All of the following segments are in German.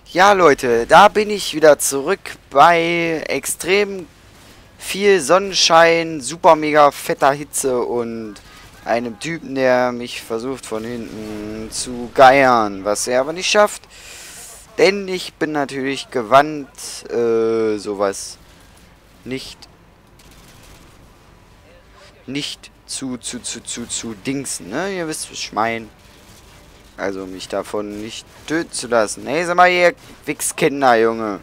Ja, Leute, da bin ich wieder zurück bei extrem viel Sonnenschein, super mega fetter Hitze und einem Typen, der mich versucht von hinten zu geiern, was er aber nicht schafft. Denn ich bin natürlich gewandt, sowas nicht zu dingsen, ne? Ihr wisst, was ich meine. Also mich davon nicht töten zu lassen. Hey, sag mal hier, Wichskinder, Junge.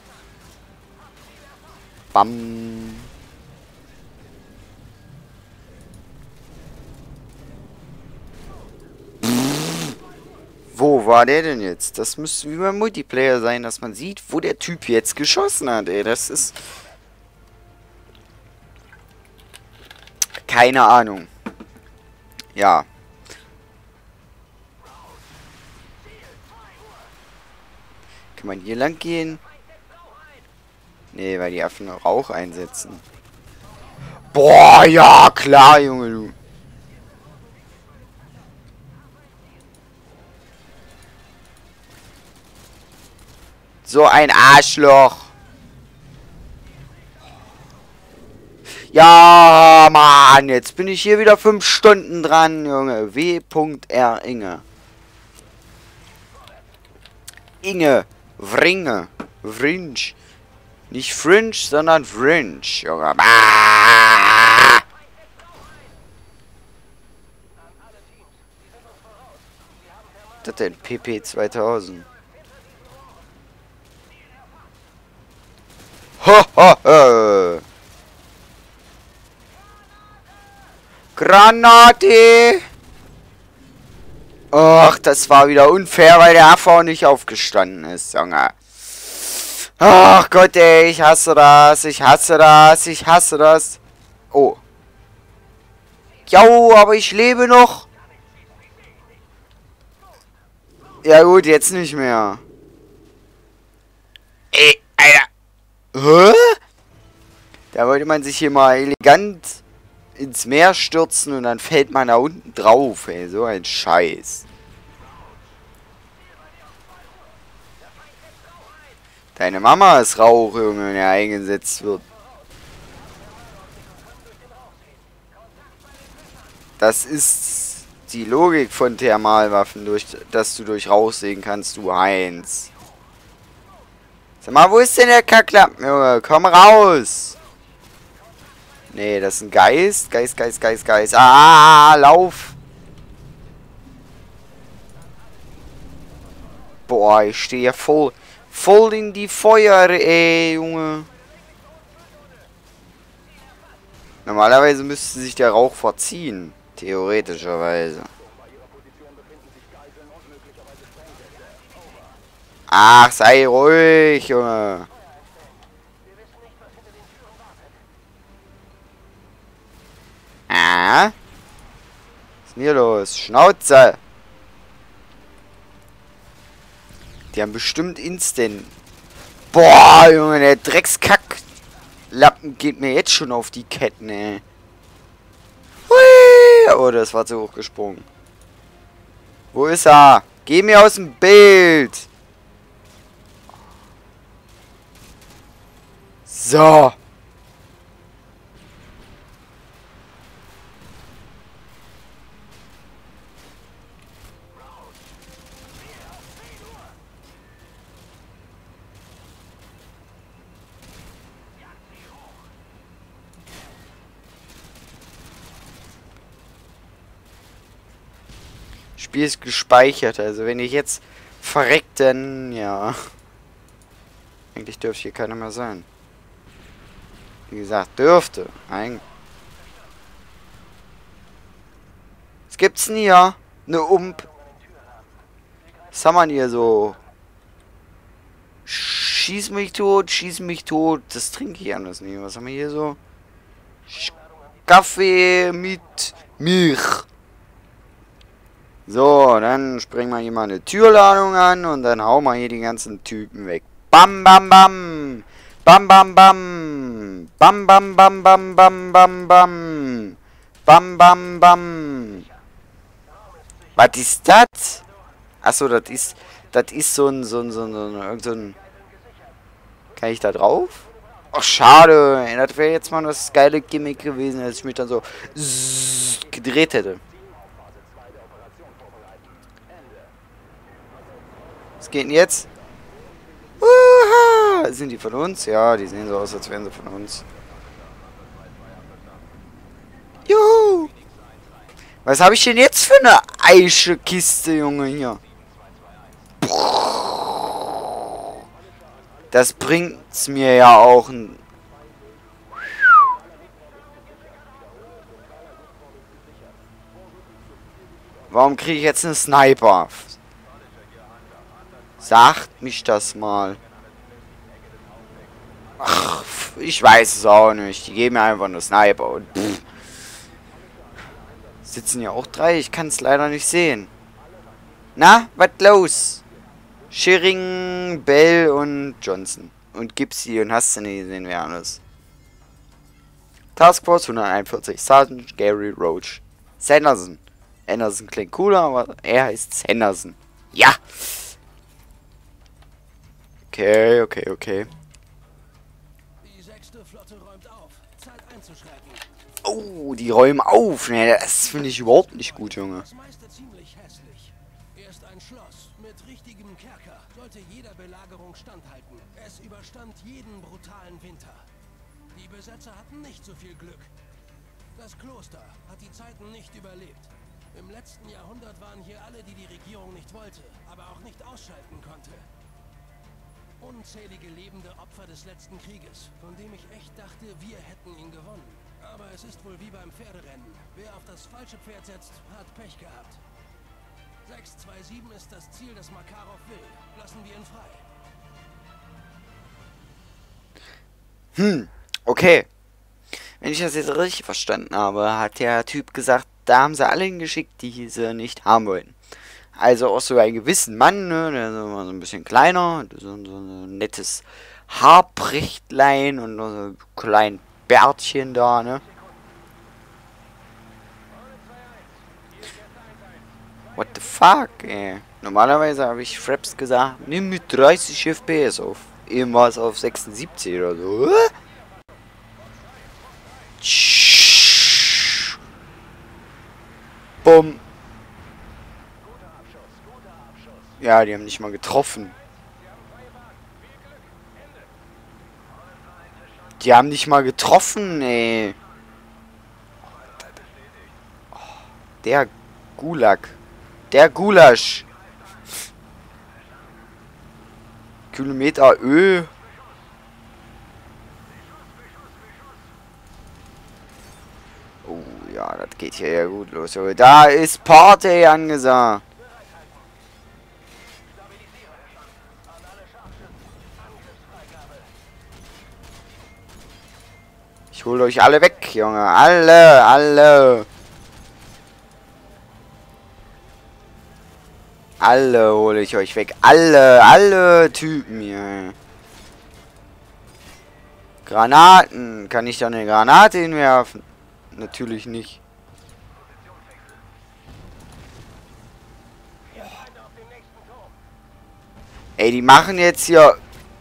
Bam. Wo war der denn jetzt? Das müsste wie beim Multiplayer sein, dass man sieht, wo der Typ jetzt geschossen hat, ey. Das ist... Keine Ahnung. Ja. Kann man hier lang gehen? Nee, weil die Affen Rauch einsetzen. Boah, ja, klar, Junge, du. So ein Arschloch. Ja, Mann, jetzt bin ich hier wieder 5 Stunden dran, Junge. W.R. Inge. Inge. Wringe. Vrinch. Nicht Fringe, sondern Fringe, Junge. Ah! Was ist denn PP 2000? Ho, ho, ho. Granate! Ach, das war wieder unfair, weil der Affe auch nicht aufgestanden ist, Junge. Ach Gott, ey, ich hasse das, ich hasse das, ich hasse das. Oh. Jo, aber ich lebe noch. Ja gut, jetzt nicht mehr. Ey, Alter. Hä? Da wollte man sich hier mal elegant ins Meer stürzen und dann fällt man da unten drauf, ey. So ein Scheiß. Deine Mama ist Rauch, Junge, wenn er eingesetzt wird. Das ist die Logik von Thermalwaffen, dass du durch Rauch sehen kannst, du Heinz. Sag mal, wo ist denn der Kacklappen, Junge? Komm raus! Nee, das ist ein Geist. Geist. Ah, lauf! Boah, ich stehe ja voll in die Feuer, ey, Junge. Normalerweise müsste sich der Rauch verziehen. Theoretischerweise. Ach, sei ruhig, Junge. Ah? Was ist denn hier los? Schnauze! Die haben bestimmt Instant. Boah, Junge, der Dreckskacklappen geht mir jetzt schon auf die Ketten, ey. Hui! Oh, das war zu hoch gesprungen. Wo ist er? Geh mir aus dem Bild! So. Spiel ist gespeichert, also wenn ich jetzt verreckt, dann ja. Eigentlich dürfte hier keiner mehr sein. Wie gesagt, dürfte. Was gibt's denn hier? Ne Ump. Was haben wir denn hier so? Schieß mich tot. Das trinke ich anders nicht. Was haben wir hier so? Kaffee mit Milch. So, dann springen wir hier mal eine Türladung an und dann hauen wir hier die ganzen Typen weg. Bam, bam, bam. Bam, bam, bam. Bam, bam, bam, bam, bam, bam, bam. Bam, bam, bam. Was ist das? Achso, das Das ist irgend so ein... Kann ich da drauf? Ach, schade. Ey, das wäre jetzt mal das geile Gimmick gewesen, als ich mich dann so gedreht hätte. Was geht denn jetzt? Sind die von uns? Ja, die sehen so aus, als wären sie von uns. Juhu! Was habe ich denn jetzt für eine Eiche-Kiste, Junge, hier? Das bringt's mir ja auch. Warum kriege ich jetzt einen Sniper? Sagt mich das mal. Ach, ich weiß es auch nicht. Die geben mir einfach nur Sniper und pff. Sitzen ja auch 3. Ich kann es leider nicht sehen. Na, was los? Schering, Bell und Johnson. Und Gipsy und hast du nicht gesehen, wer alles. Taskforce 141. Sergeant Gary Roach. Sanderson. Anderson klingt cooler, aber er heißt Sanderson. Ja! Okay. Die 6. Flotte räumt auf. Zeit einzuschreiten. Oh, die räumen auf. Ne, das finde ich überhaupt nicht gut, Junge. Das meiste ziemlich hässlich. Erst ein Schloss mit richtigem Kerker sollte jeder Belagerung standhalten. Es überstand jeden brutalen Winter. Die Besetzer hatten nicht so viel Glück. Das Kloster hat die Zeiten nicht überlebt. Im letzten Jahrhundert waren hier alle, die die Regierung nicht wollte, aber auch nicht ausschalten konnte. Unzählige lebende Opfer des letzten Krieges, von dem ich echt dachte, wir hätten ihn gewonnen. Aber es ist wohl wie beim Pferderennen. Wer auf das falsche Pferd setzt, hat Pech gehabt. 627 ist das Ziel, das Makarov will. Lassen wir ihn frei. Okay. Wenn ich das jetzt richtig verstanden habe, hat der Typ gesagt, da haben sie alle hingeschickt, die sie nicht haben wollten. Also auch so einen gewissen Mann, ne, der ist immer so ein bisschen kleiner, so ein nettes Haarprächtlein und so ein kleines Bärtchen da, ne. What the fuck, ey. Normalerweise habe ich Fraps gesagt, nimm mit 30 FPS auf. Eben war es auf 76 oder so. Bumm. Ja, die haben nicht mal getroffen. Die haben nicht mal getroffen, ey. Der Gulag. Der Gulasch. Kilometer Ö. Oh ja, das geht hier ja gut los. Da ist Party angesagt. Ich hol euch alle weg, Junge. Alle. Alle hole ich euch weg. Alle Typen hier. Granaten. Kann ich da eine Granate hinwerfen? Natürlich nicht. Ey, die machen jetzt hier...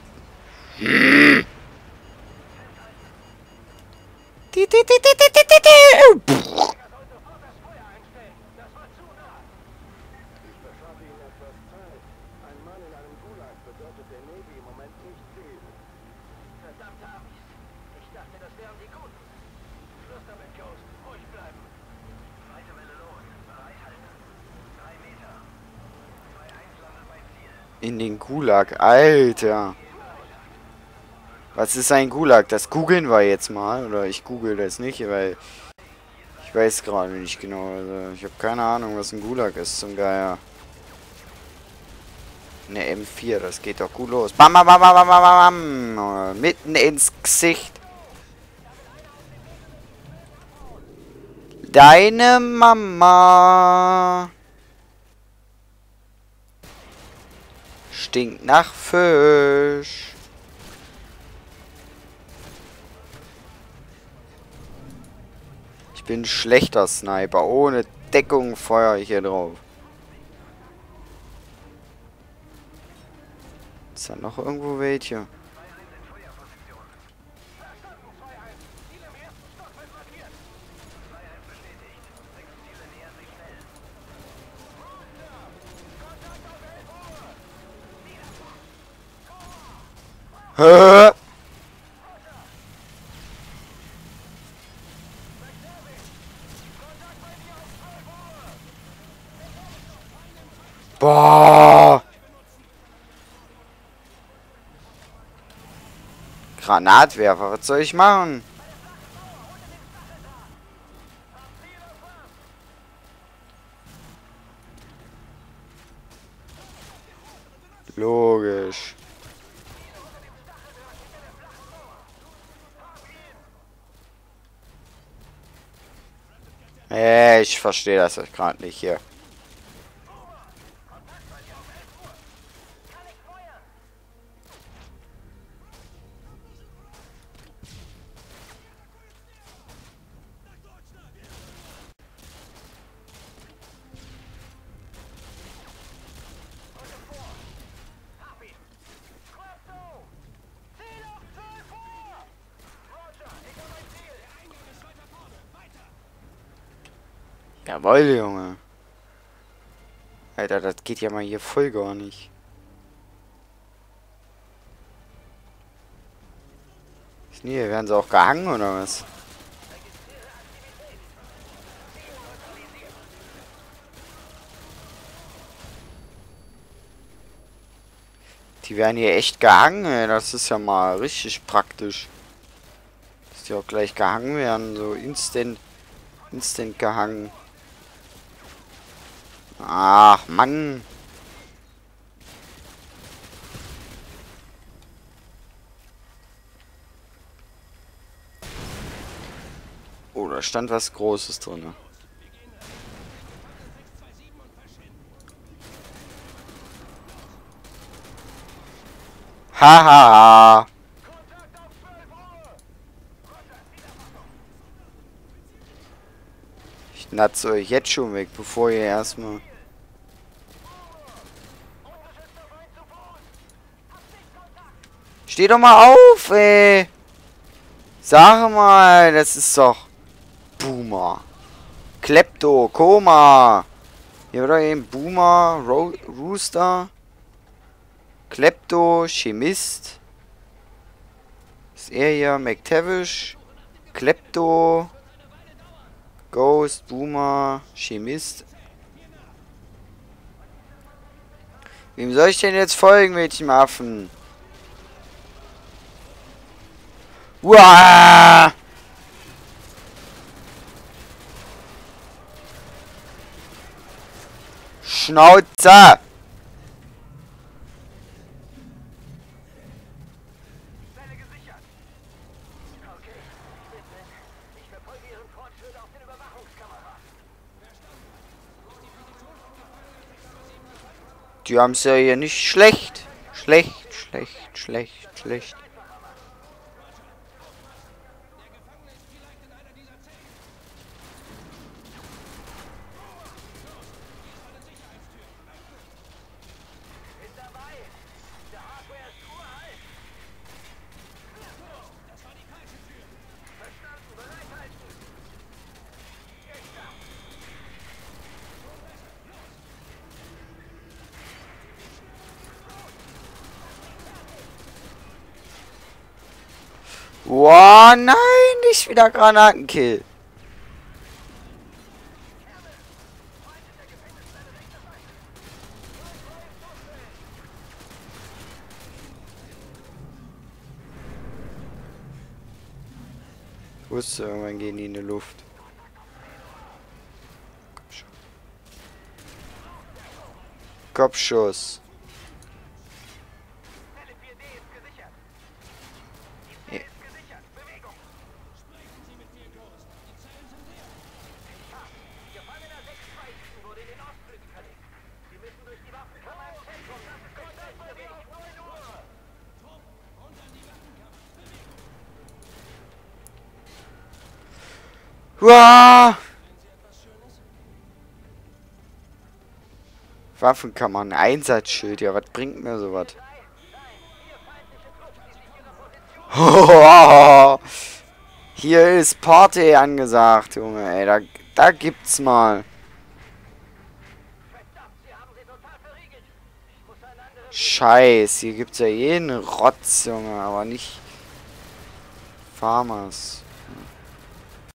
In den Gulag, Alter. Was ist ein Gulag? Das googeln wir jetzt mal. Oder ich google das nicht, weil ich weiß gerade nicht genau. Also ich habe keine Ahnung, was ein Gulag ist zum Geier. Eine M4, das geht doch gut los. Bam, bam, bam, bam, bam, bam, bam. Mitten ins Gesicht. Deine Mama stinkt nach Fisch. Ich bin ein schlechter Sniper. Ohne Deckung feuere ich hier drauf. Ist da noch irgendwo welche? Hä? Boah! Granatwerfer, was soll ich machen? Logisch. Ich verstehe das gerade nicht hier. Jawohl, Junge. Alter, das geht ja mal hier voll gar nicht. Nee, werden sie auch gehangen oder was? Die werden hier echt gehangen, ey. Das ist ja mal richtig praktisch. Dass die auch gleich gehangen werden. So instant gehangen. Ach, Mann. Oh, da stand was Großes drin. Haha. Ich natze euch jetzt schon weg, bevor ihr erstmal... Steh doch mal auf, ey. Sag mal, das ist doch... Boomer. Klepto, Koma. Hier oder eben Boomer, Rooster. Klepto, Chemist. Ist er hier, McTavish. Klepto. Ghost, Boomer, Chemist. Wem soll ich denn jetzt folgen, Mädchenaffen? Uah! Schnauze! Die haben es ja hier nicht schlecht. Schlecht. Wow, nein, nicht wieder Granatenkill. Ich wusste, irgendwann gehen die in die Luft. Kopfschuss. Uah! Waffenkammern, Einsatzschild, ja, was bringt mir sowas? Hier ist Party angesagt, Junge, ey. Da gibt's mal. Scheiß, hier gibt's ja jeden Rotz, Junge, aber nicht Farmers.